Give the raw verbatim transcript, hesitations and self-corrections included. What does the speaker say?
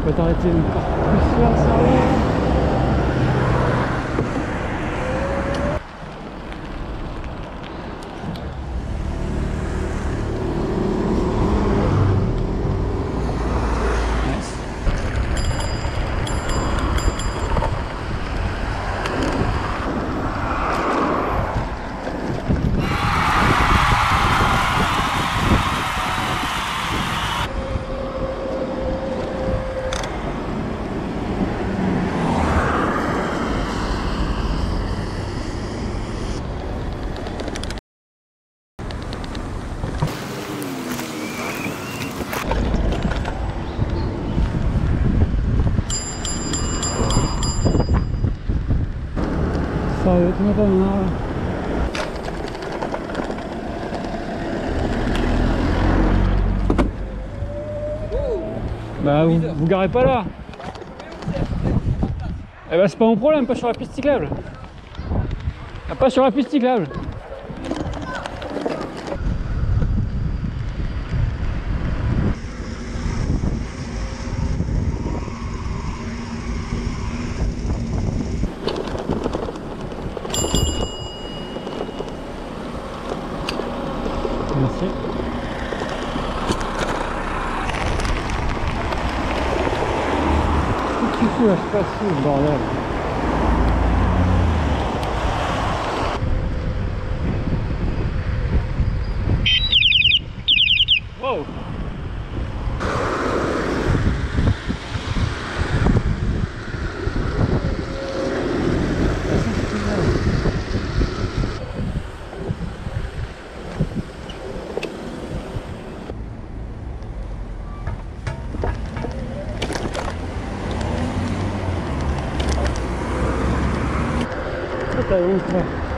On va t'arrêter encore plus là, ça va. Ça va être pas mal. Bah vous, vous garez pas là. Eh bah c'est pas mon problème, pas sur la piste cyclable. Ah, pas sur la piste cyclable. Merci. Qu'est-ce que tu fous là, je passe sous le bordel. Wow. Tá, vamos lá.